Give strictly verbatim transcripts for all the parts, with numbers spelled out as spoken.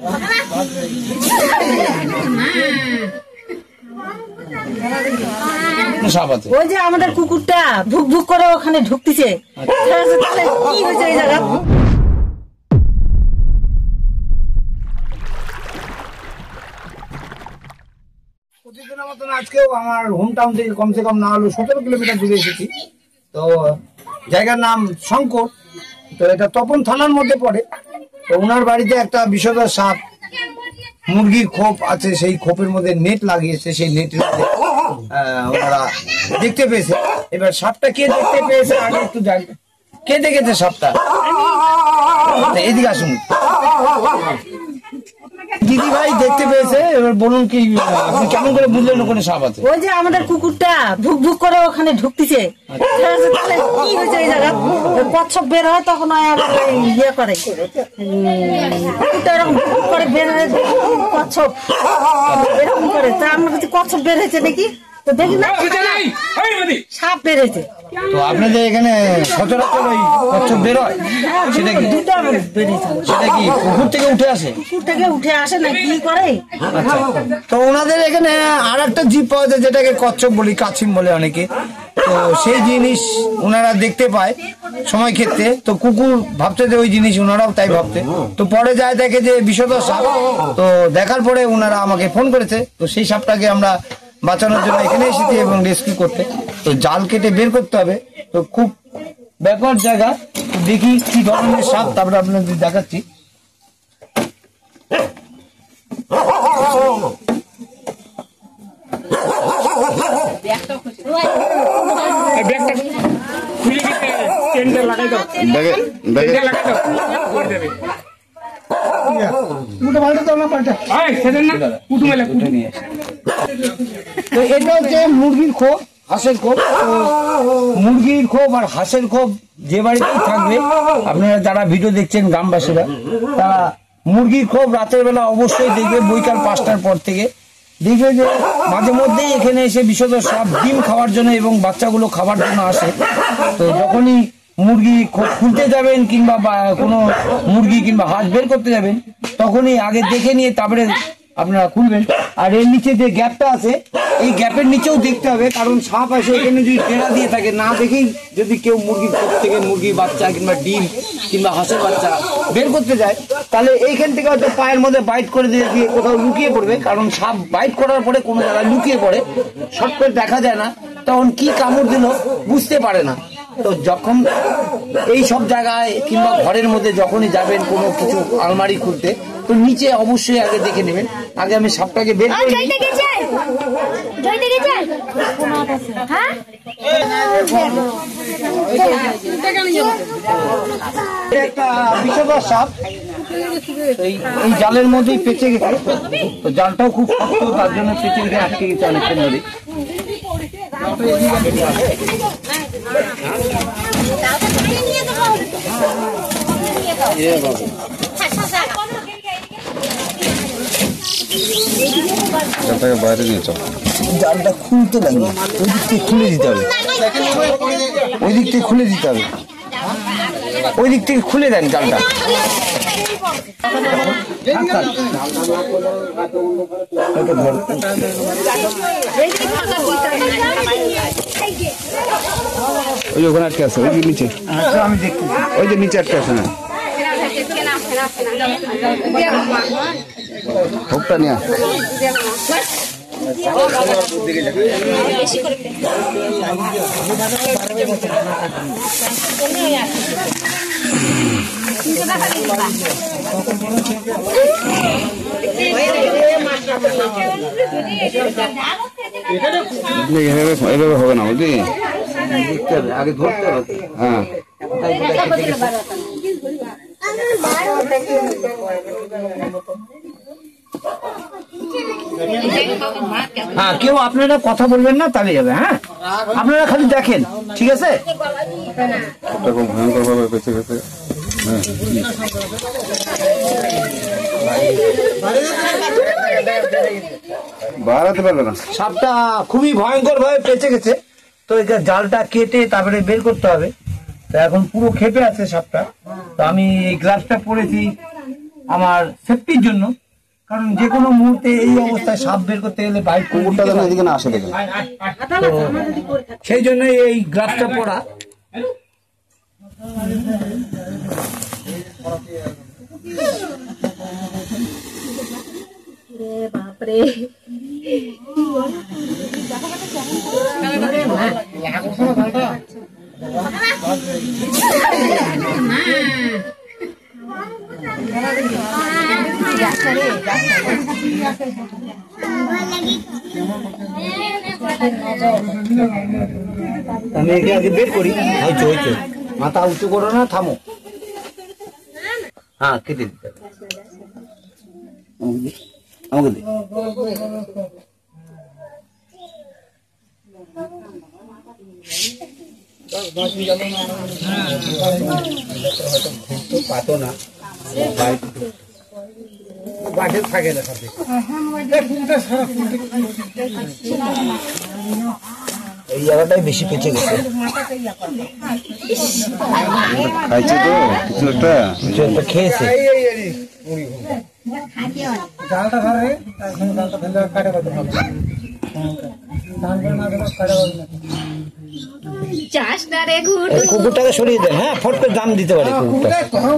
ওই যে আমাদের কুকুরটা ভুক ভুক করে ওখানে ঢুকতেছে। কি হয়েছে এই জায়গা? প্রতিদিনের মতন আজকেও আমার হোম টাউন থেকে কমসে কম না হলো সতেরো কিলোমিটার দূরে এসেছি। তো জায়গার নাম শঙ্কর, তো এটা তপন থানার মধ্যে পড়ে। তো ওনার বাড়িতে একটা বিষধর সাপ, মুরগির খোপ আছে, সেই খোপের মধ্যে নেট লাগিয়েছে, সেই নেটের মধ্যে ওনারা দেখতে পেয়েছে। এবার সাপটা কে দেখতে পেয়েছে আগে একটু জানি, কে দেখেছে সাপটা? এদিকে আসুন। দিদি ভাই দেখতে পেয়েছে, এবার বলুন কি আপনি কেমন করে বুঝলেন ওখানে সাপ আছে? ওই যে আমাদের কুকুরটা ভুক ভুক করে ওখানে ঢুকতেছে। কি হয়েছে এই জায়গা? কচ্ছপ বের হয় তখন আবার ইয়ে করে, কুকুরটা এরকম ভুক করে বের হয়ে কচ্ছপ এরকম করে। তা আমরা কিছু কচ্ছপ বের হয়েছে নাকি, তো দেখি না সাপ বের হয়েছে। তো আপনাদের এখানে সচরাচর ওই কচ্ছপ বের হয়, সেটা কি দুটো বেরিয়েছে? সেটা কি পুকুর থেকে উঠে আসে? পুকুর থেকে উঠে আসে না কি করে? আচ্ছা, তো ওনাদের এখানে আর একটা জীব পাওয়া যায় যেটাকে কচ্ছপ বলি, কাছিম বলে অনেকে। তো সেই জিনিস ওনারা দেখতে পায় সময় ক্ষেত্রে। তো কুকুর ভাবছে যে ওই জিনিস, ওনারাও তাই ভাবছে। তো পরে যায় দেখে যে বিষধর সাপ। তো দেখার পরে ওনারা আমাকে ফোন করেছে। তো সেই সাপটাকে আমরা বাঁচানোর জন্য এখানে এসেছি এবং রেস্কিউ করতে। তো জাল কেটে বের করতে হবে। তো খুব ব্যাকওয়ার্ড জায়গা, দেখি কি ধরনের সাপ, তারপরে আপনাদের দেখাচ্ছি। এটা হচ্ছে মুরগির খোপ, হাঁসের খোপ। মুরগির খোপ আর হাঁসের খোপ যে বাড়িতেই থাকবে, আপনারা যারা ভিডিও দেখছেন গ্রামবাসীরা, তারা মুরগির খোপ রাতের বেলা অবশ্যই দেখবে। বৈকাল পাঁচটার পর থেকে দেখবে যে মাঝে মধ্যেই এখানে এসে বিষধর সাপ ডিম খাওয়ার জন্য এবং বাচ্চাগুলো খাবার জন্য আসে। তো যখনই মুরগি খুলতে যাবেন কিংবা কোনো মুরগি কিংবা হাঁস বের করতে যাবেন, তখনই আগে দেখে নিয়ে তারপরে আপনারা খুলবেন। আর এর নিচে যে গ্যাপটা আছে, এই গ্যাপের নিচেও দেখতে হবে, কারণ সাপ আসে এখানে যদি টেরা দিয়ে থাকে, না দেখেই যদি কেউ মুরগির খোপ থেকে মুরগির বাচ্চা কিংবা ডিম কিংবা হাঁসের বাচ্চা বের করতে যায়, তাহলে এইখান থেকে হয়তো পায়ের মধ্যে বাইট করে দিয়ে দিয়ে কোথাও লুকিয়ে পড়বে। কারণ সাপ বাইট করার পরে কোনো জায়গায় লুকিয়ে পড়ে, শর্ট করে দেখা যায় না, তখন কি কামড় দিল বুঝতে পারে না। তো যখন এই সব জায়গায় কিংবা ঘরের মধ্যে যখনই যাবেন কোনো কিছু আলমারি খুলতে, তো নিচে অবশ্যই আগে দেখে নেবেন। আগে আমি সাপটাকে বের করে নিই। একটা বিষধর সাপ এই জালের মধ্যেই পেঁচে গেছে। তো জালটাও খুব শক্ত, তার জন্য পেঁচে গেছে, আটকে গেছে অনেকক্ষণ ধরে। বাইরে নিয়ে চল, জালটা খুলতে লাগবে, ওই দিক থেকে খুলে দিতে হবে, ওই দিক থেকে খুলে দিতে হবে, ওই দিক থেকে খুলে দেন জালটা। ওই ওখানে আটকে আছে, ওই যে নিচে আমি দেখি, ওই যে নিচে আটকে আছে না, হোকটা নিয়ে এভাবে হবে না, বুঝলি? আগে ধরতে হবে। হ্যাঁ, হ্যাঁ, কেউ আপনারা কথা বলবেন না, তাহলে যাবে। হ্যাঁ, আপনারা খালি দেখেন, ঠিক আছে? ভয়ঙ্কর ভাবে বেঁচে গেছে। বাড়াতে পারবে না, সাপটা খুবই ভয়ঙ্কর ভাবে পেঁচে গেছে। তো জালটা কেটে তারপরে বের করতে হবে। তো এখন পুরো খেপে আছে সাপটা। তো আমি এই গ্লাভসটা পরেছি, আমার সেফটির জন্য, কারণ যে কোনো মুহূর্তে এই অবস্থায় সাপ বের করতে গেলে বাইক কুকুরটা যেন এদিকে না আসে দেখে। সেই জন্য এই গ্লাভসটা পরা। বাপরে আমি একে আগে বের করি। হয়েছে হয়েছে, মাথা উঁচু করো না, থামো। হ্যাঁ কেটে দিতে আমাকে দে। পাতো না বাটে থাকে না সাথে। এই জায়গাটাই বেশি পেঁচে গেছে। খাইছে তো কিছু একটা, কিছু একটা খেয়েছে। জালটা ধরে জালটা ধরলে কাটে কত কুকুরটাকে সরিয়ে দেন। হ্যাঁ, ফট করে দাম দিতে পারে কুকুরটা।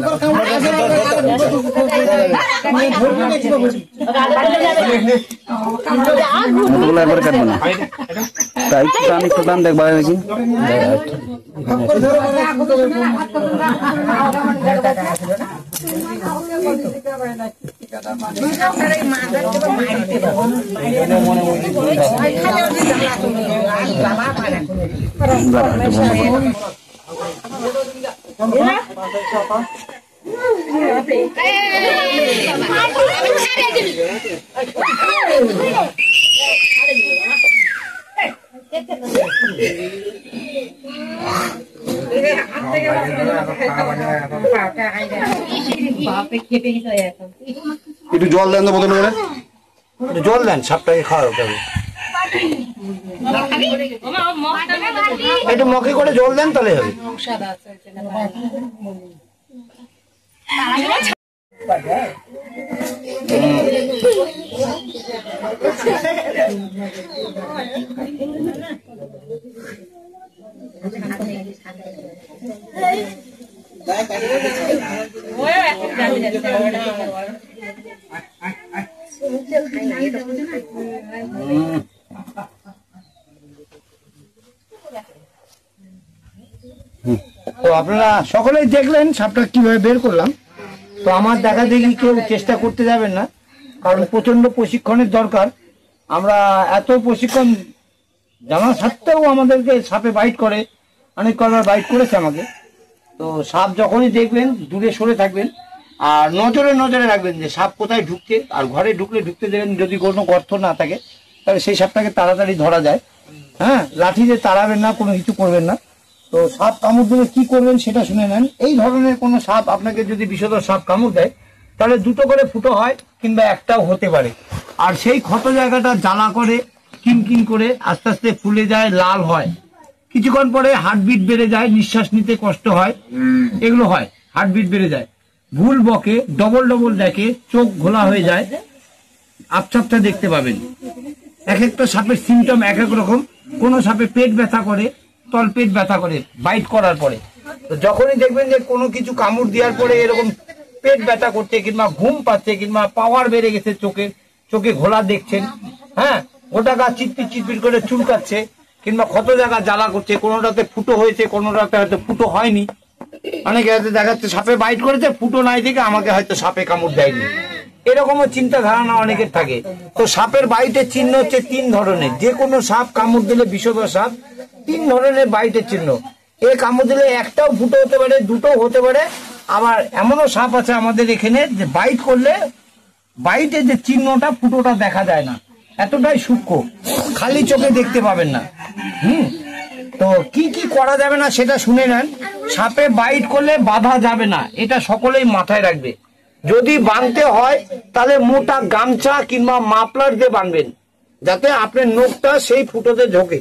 একবার কাটবো না, তাই টান একটু টান দেখবা দেখি। একটু জল দেন তো বোতলে করে, জল দেন, সাপটাকে খাওয়াতে হবে। একটু মগে করে জল দেন, তাহলে হবে। তো আপনারা সকলেই দেখলেন সাপটা কিভাবে বের করলাম। তো আমার দেখা দেখি কেউ চেষ্টা করতে যাবেন না, কারণ প্রচন্ড প্রশিক্ষণের দরকার। আমরা এত প্রশিক্ষণ জানা সত্ত্বেও আমাদেরকে সাপে বাইট করে, অনেক কবার বাইট করেছে আমাকে। তো সাপ যখনই দেখবেন দূরে সরে থাকবেন, আর নজরে নজরে রাখবেন যে সাপ কোথায় ঢুকছে। আর ঘরে ঢুকলে ঢুকতে দেবেন, যদি কোনো গর্ত না থাকে তাহলে সেই সাপটাকে তাড়াতাড়ি ধরা যায়। হ্যাঁ, লাঠি দিয়ে তাড়াবেন না, কোনো কিছু করবেন না। তো সাপ কামড় দিলে কি করবেন সেটা শুনে নেন। এই ধরনের কোনো সাপ আপনাকে যদি বিষধর সাপ কামড় দেয়, তাহলে দুটো করে ফুটো হয়, কিংবা একটাও হতে পারে। আর সেই ক্ষত জায়গাটা জ্বালা করে, কিনকিন করে আস্তে আস্তে ফুলে যায়, লাল হয়। কিছুক্ষণ পরে হার্টবিট বেড়ে যায়, নিঃশ্বাস নিতে কষ্ট হয়, এগুলো হয়। হার্টবিট বেড়ে যায়, ভুল বকে, ডবল ডবল দেখে, চোখ ঘোলা হয়ে যায়, আপচাপটা দেখতে পাবেন। এক একটা সাপের সিমটম এক এক রকম। কোনো সাপে পেট ব্যথা করে, তল পেট ব্যথা করে বাইট করার পরে। তো যখনই দেখবেন যে কোনো কিছু কামড় দেওয়ার পরে এরকম পেট ব্যথা করছে, কিংবা ঘুম পাচ্ছে, কিংবা পাওয়ার বেড়ে গেছে, চোখে চোখে ঘোলা দেখছেন, হ্যাঁ, গোটা গা চিটপিট চিটপিট করে চুলকাচ্ছে, কিংবা ক্ষত জায়গা জ্বালা করছে, কোনোটাতে ফুটো হয়েছে, কোনোটাতে হয়তো ফুটো হয়নি। অনেকে হয়তো দেখাচ্ছে সাপে বাইট করেছে, ফুটো নাই থেকে আমাকে হয়তো সাপে কামড় দেয়নি, এরকমও চিন্তা ধারণা অনেকের থাকে। তো সাপের বাইটের চিহ্ন হচ্ছে তিন ধরনের। যে কোনো সাপ কামড় দিলে, বিষধর সাপ, তিন ধরনের বাইটের চিহ্ন। এ কামড় দিলে একটাও ফুটো হতে পারে, দুটোও হতে পারে। আবার এমনও সাপ আছে আমাদের এখানে যে বাইট করলে বাইটের যে চিহ্নটা, ফুটোটা দেখা যায় না, এতটাই সূক্ষ্ম, খালি চোখে দেখতে পাবেন না। হুম তো কি কি করা যাবে না সেটা শুনে নেন। সাপে বাইট করলে বাঁধা যাবে না, এটা সকলেই মাথায় রাখবে। যদি বাঁধতে হয় তাহলে মোটা গামছা কিংবা মাফলার দিয়ে বাঁধবেন, যাতে আপনার নখটা সেই ফুটোতে ঢোকে।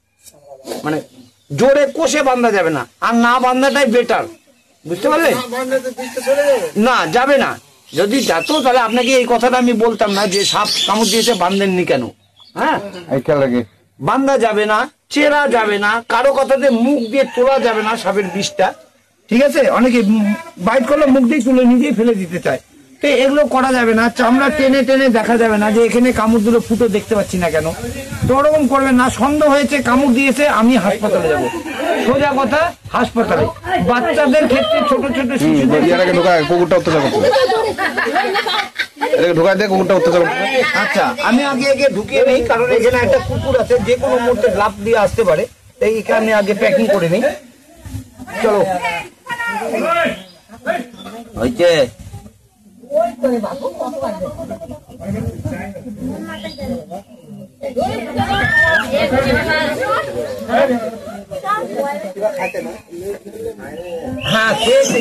মানে জোরে কষে বাঁধা যাবে না, আর না বাঁধাটাই বেটার, বুঝতে পারলেন? না যাবে না, যদি যেত তাহলে আপনাকে এই কথাটা আমি বলতাম না যে সাপ কামড় দিয়েছে বাঁধেননি কেন। হ্যাঁ, বান্ধা যাবে না, চেরা যাবে না, কারো কথাতে মুখ দিয়ে তোলা যাবে না সাপের বিষটা, ঠিক আছে? অনেকে বাইট করলে মুখ দিয়ে তুলে নিজেই ফেলে দিতে চায়, তো এগুলো করা যাবে না। চামড়া টেনে টেনে দেখা যাবে না যে এখানে কামড় দুটো ফুটো দেখতে পাচ্ছি না কেন, তো ওরকম করবেন না। সন্দেহ হয়েছে কামড় দিয়েছে, আমি হাসপাতালে যাব, সোজা কথা হাসপাতালে। বাচ্চাদের ক্ষেত্রে ছোট ছোট শিশুদের আচ্ছা আমি আগে আগে ঢুকিয়ে নেই, কারণ এখানে একটা কুকুর আছে যে কোনো মুহূর্তে লাফ দিয়ে আসতে পারে, তাই এখানে আগে প্যাকিং করে নিই। চলো হয়েছে হ্যাঁ খেয়েছে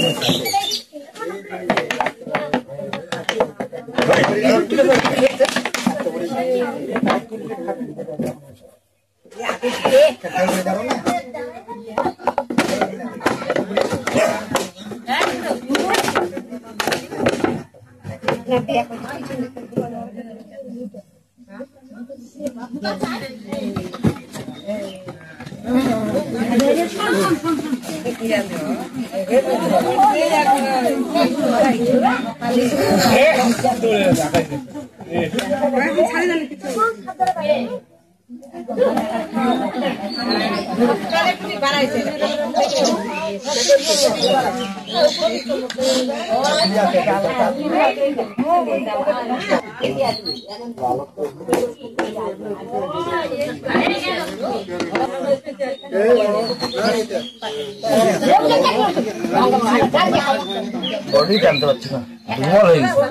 বডি জানতে পারছি না, দুর্বল হয়ে গেছে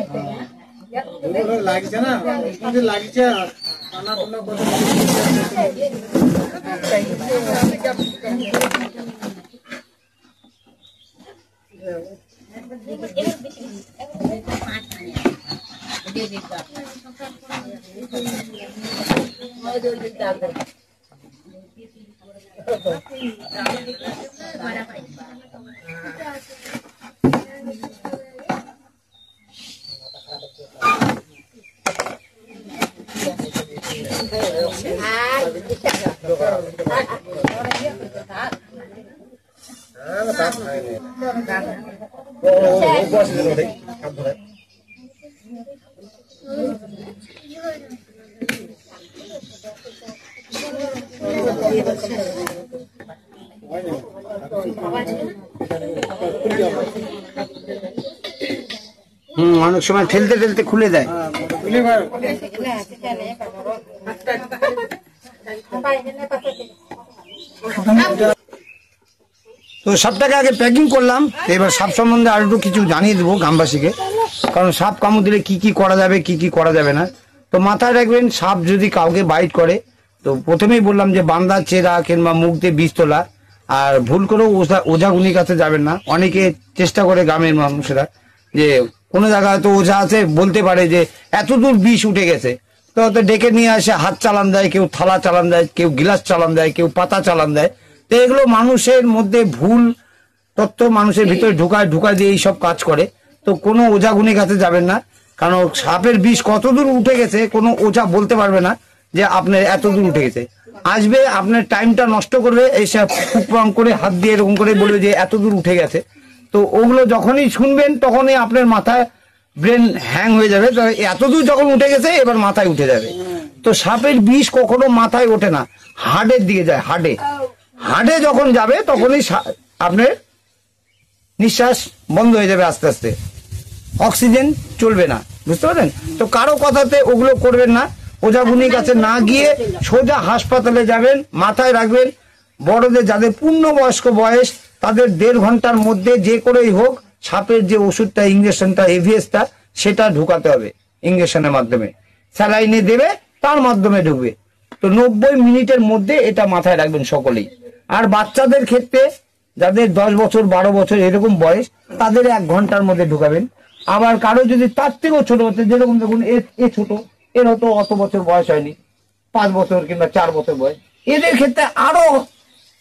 লাগছে না, লাগছে হুম অনেক সময় ঠেলতে ঠেলতে খুলে দেয়। তো সাপটাকে আগে প্যাকিং করলাম, এবার সাপ সম্বন্ধে আর একটু কিছু জানিয়ে দেবো গ্রামবাসীকে, কারণ সাপ কামড় দিলে কি কি করা যাবে কি কি করা যাবে না। তো মাথায় রাখবেন, সাপ যদি কাউকে বাইট করে, তো প্রথমেই বললাম যে বান্দা, চেরা কিংবা মুখ দিয়ে বীজ তোলা, আর ভুল করেও ওঝা ওঝাগুনির কাছে যাবেন না। অনেকে চেষ্টা করে গ্রামের মানুষেরা যে কোনো জায়গায় তো ওঝা আছে, বলতে পারে যে এত দূর বিষ উঠে গেছে, তো হয়তো ডেকে নিয়ে আসে, হাত চালান দেয়, কেউ থালা চালান দেয়, কেউ গিলাস চালান দেয়, কেউ পাতা চালান দেয়। তো এগুলো মানুষের মধ্যে ভুল তথ্য মানুষের ভিতরে ঢুকায় ঢুকায় দিয়ে এইসব কাজ করে। তো কোনো ওঝাগুনির কাছে যাবেন না, কারণ সাপের বিষ কত দূর উঠে গেছে কোনো ওঝা বলতে পারবে না যে আপনার এত দূর উঠে গেছে। আসবে, আপনার টাইমটা নষ্ট করবে, এইসব ফুকফাং করে হাত দিয়ে এরকম করে বলবে যে এত দূর উঠে গেছে। তো ওগুলো যখনই শুনবেন তখনই আপনার মাথায় ব্রেন হ্যাং হয়ে যাবে, এত দূর যখন উঠে গেছে এবার মাথায় উঠে যাবে। তো সাপের বিষ কখনো মাথায় ওঠে না, হার্টের দিকে যায়। হার্টে হার্টে যখন যাবে তখনই আপনার নিঃশ্বাস বন্ধ হয়ে যাবে, আস্তে আস্তে অক্সিজেন চলবে না, বুঝতে পারলেন? তো কারো কথাতে ওগুলো করবেন না, ওঝাগুনির কাছে না গিয়ে সোজা হাসপাতালে যাবেন। মাথায় রাখবেন, বড়দের যাদের পূর্ণবয়স্ক বয়স তাদের দেড় ঘন্টার মধ্যে যে করেই হোক সাপের যে ওষুধটা, ইঞ্জেকশনটা, এভিএসটা, সেটা ঢুকাতে হবে ইঞ্জেকশনের মাধ্যমে। স্যালাইনে দেবে, তার মাধ্যমে ঢুকবে। তো নব্বই মিনিটের মধ্যে এটা মাথায় রাখবেন সকলেই। আর বাচ্চাদের ক্ষেত্রে যাদের দশ বছর বারো বছর এরকম বয়স, তাদের এক ঘন্টার মধ্যে ঢুকাবেন। আবার কারো যদি তার থেকেও ছোট হচ্ছে, যেরকম দেখুন এ ছোট, এর হয়তো অত বছর বয়স হয়নি, পাঁচ বছর কিংবা চার বছর বয়স, এদের ক্ষেত্রে আরো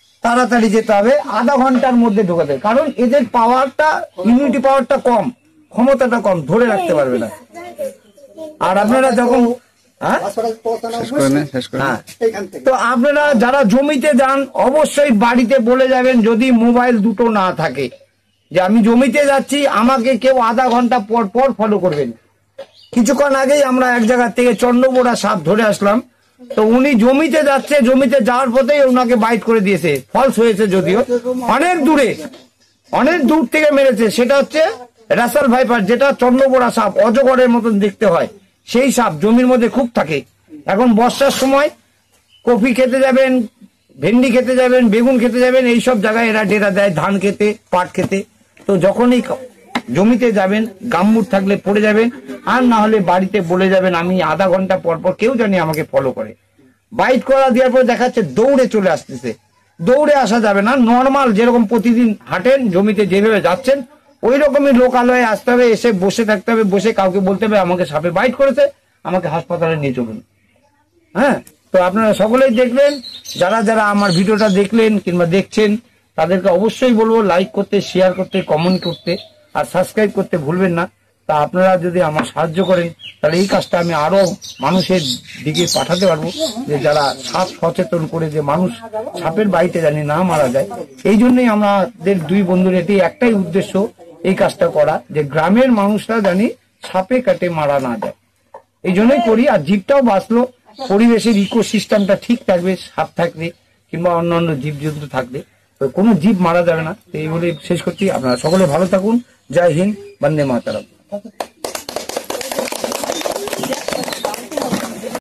তাড়াতাড়ি যেতে হবে, আধা ঘন্টার মধ্যে ঢোকাতে হবে। কারণ এদের পাওয়ারটা, ইমিউনিটি পাওয়ারটা কম, ক্ষমতাটা কম, ধরে রাখতে পারবে না। আর আপনারা যখন হ্যাঁ শেষ করে নে, শেষ করে নে। হ্যাঁ তো আপনারা যারা জমিতে যান অবশ্যই বাড়িতে বলে যাবেন, যদি মোবাইল দুটো না থাকে, যে আমি জমিতে যাচ্ছি, আমাকে কেউ আধা ঘন্টা পর পর ফলো করবেন। কিছুক্ষণ আগেই আমরা এক জায়গা থেকে চন্দ্রবোড়া সাপ ধরে আসলাম, তো উনি জমিতে যাচ্ছে, জমিতে যাওয়ার পথেই ওনাকে বাইট করে দিয়েছে, ফলস হয়েছে যদিও, অনেক দূরে অনেক দূর থেকে মেরেছে। সেটা হচ্ছে রাসেল ভাইপার, যেটা চন্দ্রবোড়া সাপ, অজগরের মতন দেখতে হয়, সেই সাপ জমির মধ্যে খুব থাকে। এখন বর্ষার সময় কফি খেতে যাবেন, ভেন্ডি খেতে যাবেন, বেগুন খেতে যাবেন, এইসব জায়গায় এরা ডেরা দেয়, ধান খেতে, পাট খেতে। তো যখনই জমিতে যাবেন, গাম্বুট থাকলে পড়ে যাবেন, আর না হলে বাড়িতে বলে যাবেন আমি আধা ঘন্টা পর পর কেউ জানি আমাকে ফলো করে। বাইট করা দেওয়ার পর দেখাচ্ছে দৌড়ে চলে আসতেছে, দৌড়ে আসা যাবে না, নর্মাল যেরকম প্রতিদিন হাঁটেন, জমিতে যেভাবে যাচ্ছেন ওই রকমই লোকালয়ে আসতে হবে, এসে বসে থাকতে হবে, বসে কাউকে বলতে হবে আমাকে সাপে বাইট করেছে, আমাকে হাসপাতালে নিয়ে চলুন। হ্যাঁ, তো আপনারা সকলেই দেখবেন, যারা যারা আমার ভিডিওটা দেখলেন কিংবা দেখছেন তাদেরকে অবশ্যই বলবো লাইক করতে, শেয়ার করতে, কমেন্ট করতে, আর সাবস্ক্রাইব করতে ভুলবেন না। তা আপনারা যদি আমার সাহায্য করেন তাহলে এই কাজটা আমি আরো মানুষের দিকে পাঠাতে পারবো, যে যারা সাপ সচেতন করে, যে মানুষ সাপের বাইটে জানি না মারা যায়। এই জন্যই আমাদের দুই বন্ধুর এটি একটাই উদ্দেশ্য, এই কাজটা করা, যে গ্রামের মানুষরা জানি সাপে কাটে মারা না যায়। এই জন্যই করি, আর জীবটাও বাঁচলো, পরিবেশের ইকোসিস্টেমটা ঠিক থাকবে, সাপ থাকবে কিংবা অন্যান্য জীবজন্তু থাকবে, তো কোনো জীব মারা যাবে না। এই বলে শেষ করছি। আপনারা সকলে ভালো থাকুন। জয় হিন্দ, বন্দে মাতরম।